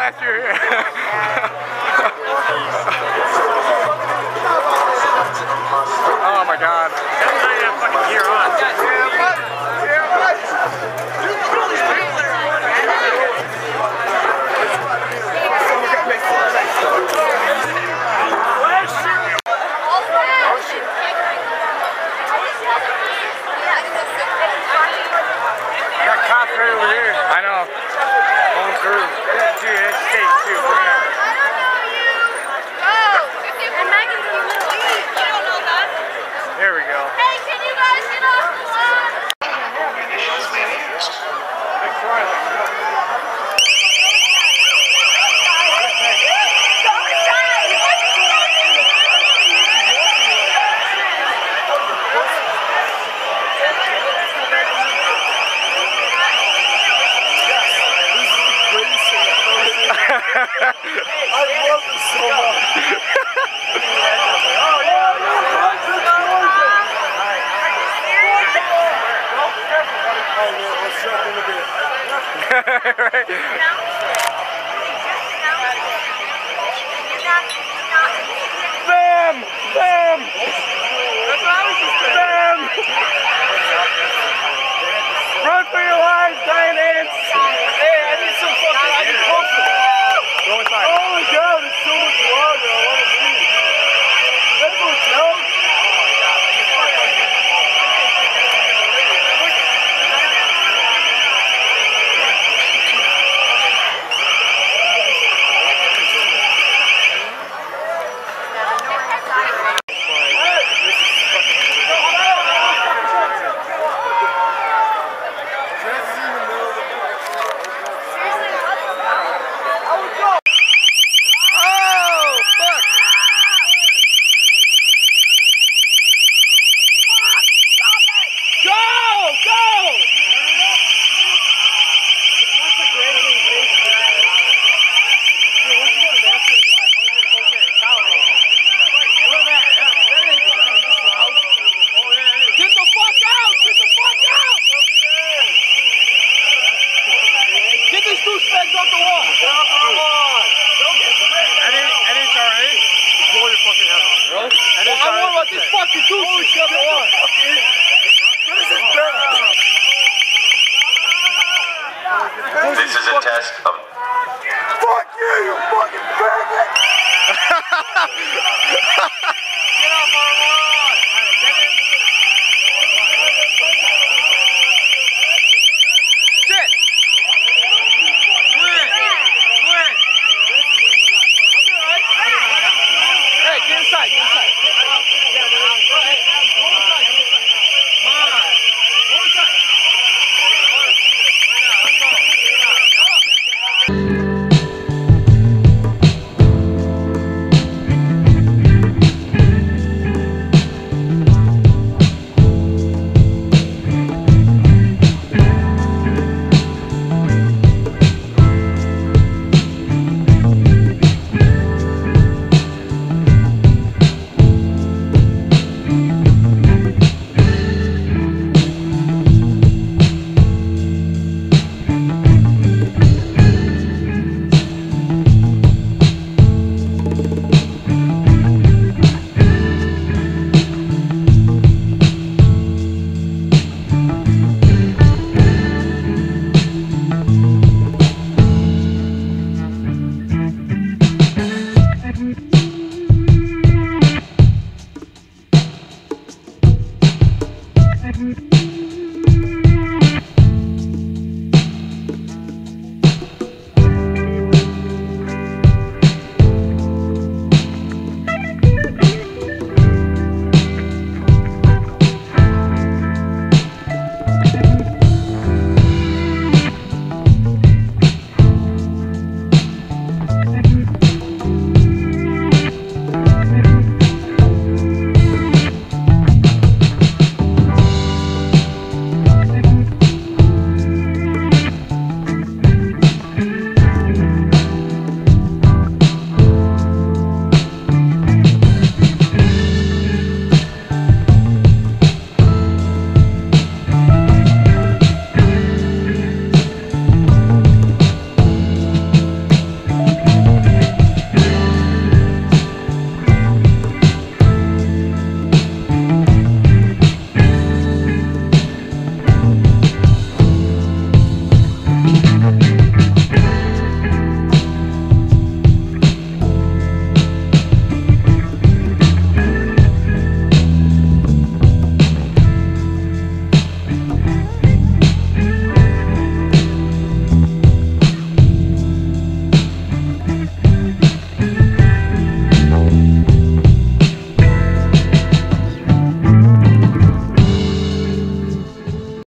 after you're here. Oh my god. That's not even fucking gear on. Yeah, what? Yeah, what? Got cops right over here. I know. Going through. Dude, it's state too. I don't know you. Go. And Megan's in the middle. You don't know that. There we go. Hey, can you guys get off the lawn? I love this so much. Bam! Bam! Bam! Run for your lives, Giants! Hey, I need some fucking, I need comfort. Go inside. Oh my god, it's so much water. I want to see. Let's go, Joe. This is a test